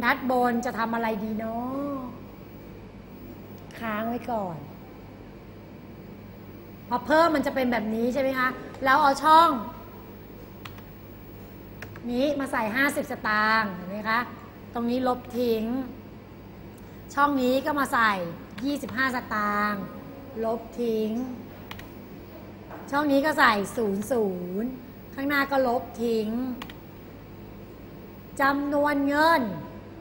ชัดบนจะทำอะไรดีเนาะค้างไว้ก่อนพอเพิ่มมันจะเป็นแบบนี้ใช่ไหมคะแล้วเอาช่องนี้มาใส่50 สตางค์เห็นไหมคะตรงนี้ลบทิ้งช่องนี้ก็มาใส่25 สตางค์ลบทิ้งช่องนี้ก็ใส่00ข้างหน้าก็ลบทิ้งจำนวนเงิน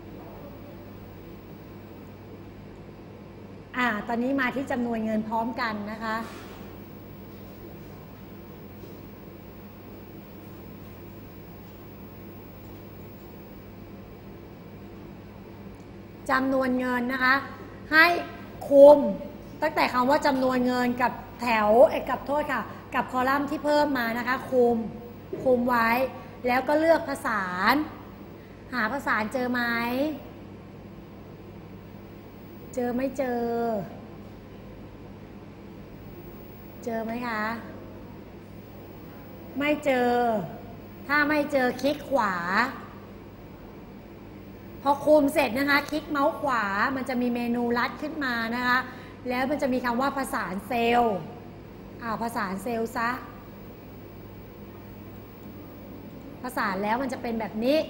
ตอนนี้มาที่จำนวนเงินพร้อมกันนะคะจำนวนเงินนะคะให้คุมตั้งแต่คำว่าจำนวนเงินกับแถวกับโทษค่ะกับคอลัมน์ที่เพิ่มมานะคะคุมไว้แล้วก็เลือกผสานหาผสานเจอไหมเจอไม่เจอไหมคะไม่เจอถ้าไม่เจอคลิกขวาพอคุมเสร็จนะคะคลิกเมาส์ขวามันจะมีเมนูลัดขึ้นมานะคะแล้วมันจะมีคำว่าผสานเซลล์ผสานเซลล์ซะผสานแล้วมันจะเป็นแบบนี้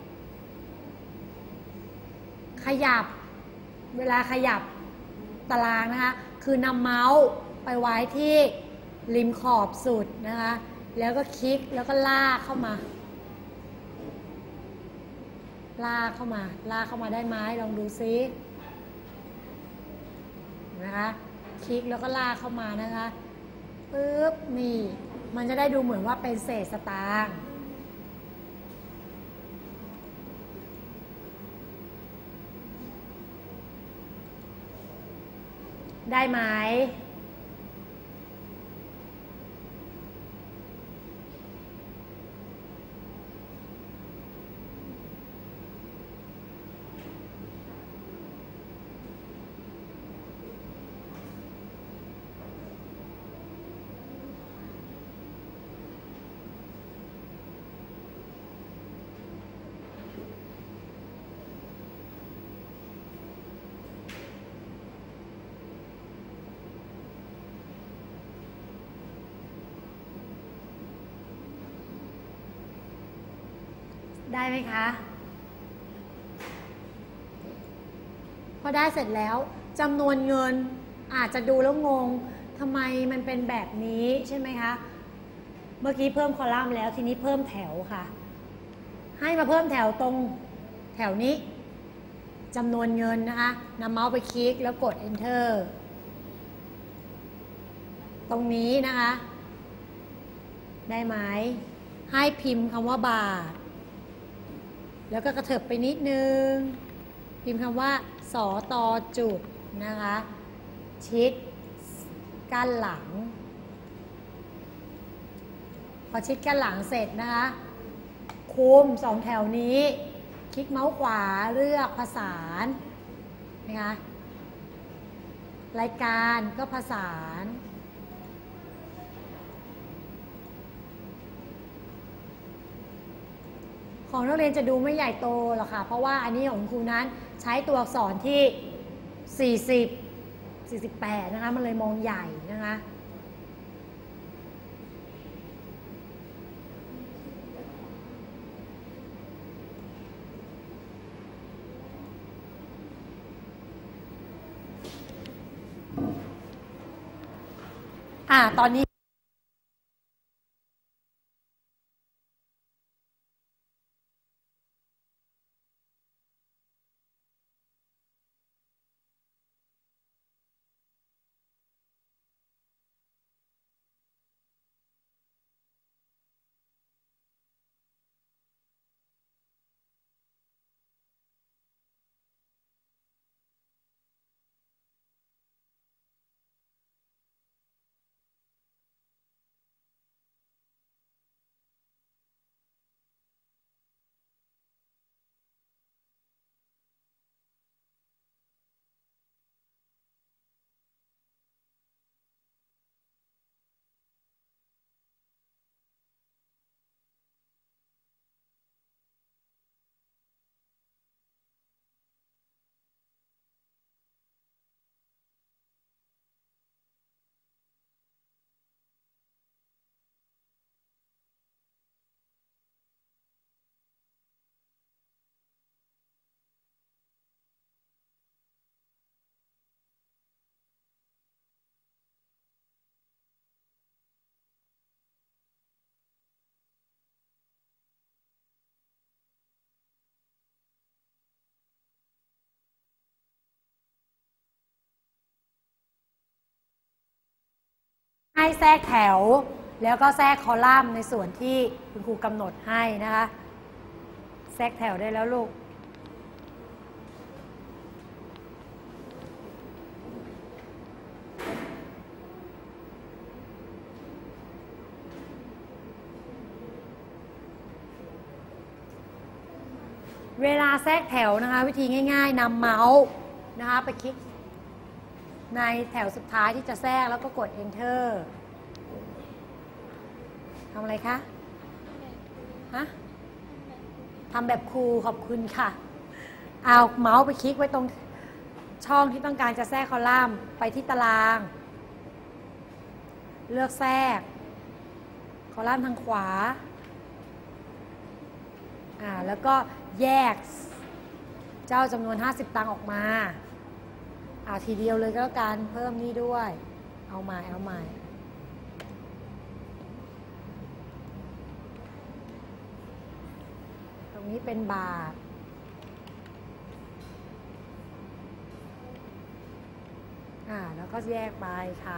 ขยับเวลาขยับตารางนะคะคือนำเมาส์ไปไว้ที่ริมขอบสุดนะคะแล้วก็คลิกแล้วก็ลากเข้ามาลากเข้ามาได้ไหมลองดูซินะคะคลิกแล้วก็ลากเข้ามานะคะปึ๊บนี่มันจะได้ดูเหมือนว่าเป็นเศษสตางค์ได้ไหมได้ไหมคะพอได้เสร็จแล้วจำนวนเงินอาจจะดูแล้วงงทำไมมันเป็นแบบนี้ใช่ไหมคะเมื่อกี้เพิ่มคอลัมน์แล้วทีนี้เพิ่มแถวค่ะให้มาเพิ่มแถวตรงแถวนี้จำนวนเงินนะคะนำเมาส์ไปคลิกแล้วกด Enter ตรงนี้นะคะได้ไหมให้พิมพ์คำว่าบาทแล้วก็กระเถิบไปนิดนึงพิมพ์คำว่าสอตอจุดนะคะชิดกั้นหลังพอชิดกั้นหลังเสร็จนะคะคุม2 แถวนี้คลิกเมาส์ขวาเลือกผสานนะคะรายการก็ผสานของนักเรียนจะดูไม่ใหญ่โตหรอกค่ะเพราะว่าอันนี้ของครูนั้นใช้ตัวอักษรที่48นะคะมันเลยมองใหญ่นะคะตอนนี้ให้แทรกแถวแล้วก็แทรกคอลัมน์ในส่วนที่คุณครูกำหนดให้นะคะแทรกแถวได้แล้วลูกเวลาแทรกแถวนะคะวิธีง่ายๆนำเมาส์นะคะไปคลิกในแถวสุดท้ายที่จะแทรกแล้วก็กด enter ทำอะไรคะฮะทำแบบครูขอบคุณค่ะเอาเมาส์ไปคลิกไว้ตรงช่องที่ต้องการจะแทรกคอลัมน์ไปที่ตารางเลือกแทรกคอลัมน์ทางขวาแล้วก็แยกเจ้าจำนวน50 ตังค์ออกมาทีเดียวเลยก็แล้วกันเพิ่มนี่ด้วยเอาใหม่ตรงนี้เป็นบาทแล้วก็แยกไปค่ะ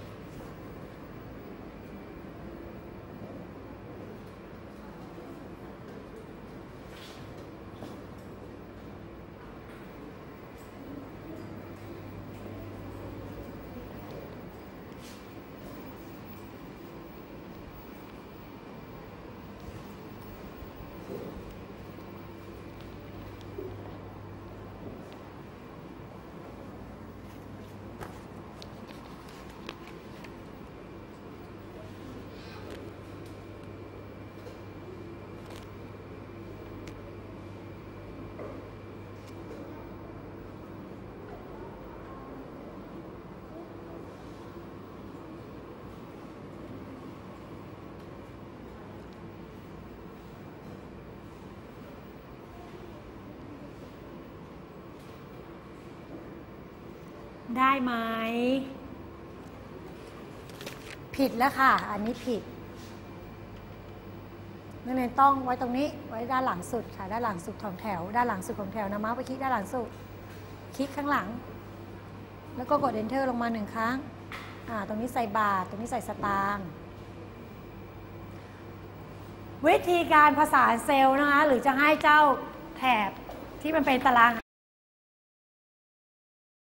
ได้ไหมผิดแล้วค่ะอันนี้ผิดนักเรียนต้องไว้ตรงนี้ไว้ด้านหลังสุดค่ะด้านหลังสุดของแถวด้านหลังสุดของแถวนะเมาส์ไปคลิกด้านหลังสุดคลิกข้างหลังแล้วก็กด enter ลงมา1 ครั้งตรงนี้ใส่บาทตรงนี้ใส่สตางค์วิธีการผสานเซลล์นะคะหรือจะให้เจ้าแถบที่มันเป็นตาราง